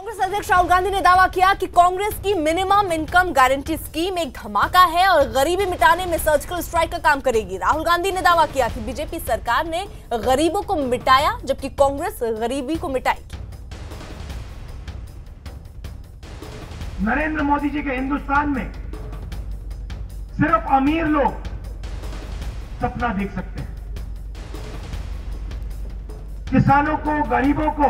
कांग्रेस अध्यक्ष राहुल गांधी ने दावा किया कि कांग्रेस की मिनिमम इनकम गारंटी स्कीम एक धमाका है और गरीबी मिटाने में सर्जिकल स्ट्राइक का काम करेगी। राहुल गांधी ने दावा किया कि बीजेपी सरकार ने गरीबों को मिटाया जबकि कांग्रेस गरीबी को मिटाएगी। नरेंद्र मोदी जी के हिंदुस्तान में सिर्फ अमीर लोग सपना देख सकते हैं। किसानों को, गरीबों को,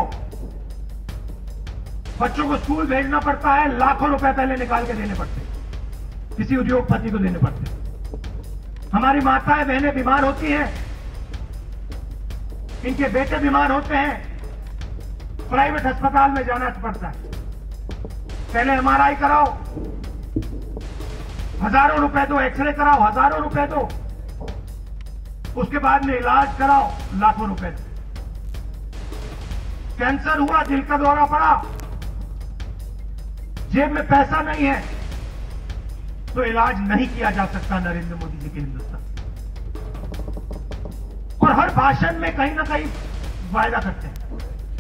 बच्चों को स्कूल भेजना पड़ता है, लाखों रुपए पहले निकाल के देने पड़ते हैं, किसी उद्योगपति को देने पड़ते हैं। हमारी माताएं बहनें बीमार होती हैं, इनके बेटे बीमार होते हैं, प्राइवेट अस्पताल में जाना पड़ता है। पहले एमआरआई कराओ, हजारों रुपए दो, एक्सरे कराओ, हजारों रुपए दो, उसके बाद में इलाज कराओ, लाखों रुपए दो। कैंसर हुआ, दिल का दौरा पड़ा, जेब में पैसा नहीं है तो इलाज नहीं किया जा सकता नरेंद्र मोदी जी के हिंदुस्तान। और हर भाषण में कहीं ना कहीं वायदा करते हैं।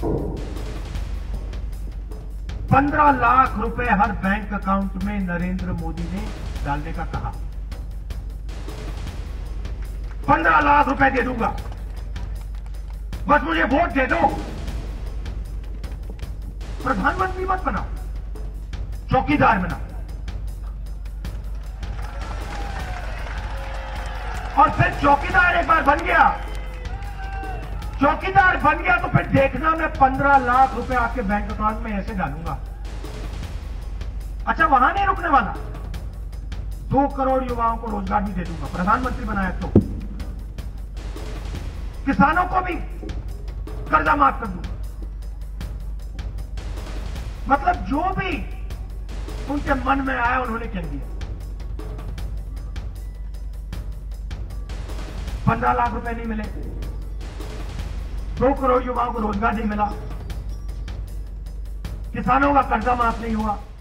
15 लाख रुपए हर बैंक अकाउंट में नरेंद्र मोदी ने डालने का कहा। 15 लाख रुपए दे दूंगा, बस मुझे वोट दे दो। प्रधानमंत्री मत बनाओ, चौकीदार बनाओ। और फिर चौकीदार एक बार बन गया, चौकीदार बन गया तो फिर देखना मैं 15 लाख रुपए आपके बैंक अकाउंट में ऐसे डालूंगा। अच्छा, वहां नहीं रुकने वाला, 2 करोड़ युवाओं को रोजगार भी दे दूंगा, प्रधानमंत्री बनाया तो। किसानों को भी कर्जा माफ कर दूंगा। मतलब जो भी उनके मन में आया उन्होंने कह दिया। 15 लाख रुपए नहीं मिले, 2 करोड़ युवाओं को रोजगार नहीं मिला, किसानों का कर्जा माफ नहीं हुआ।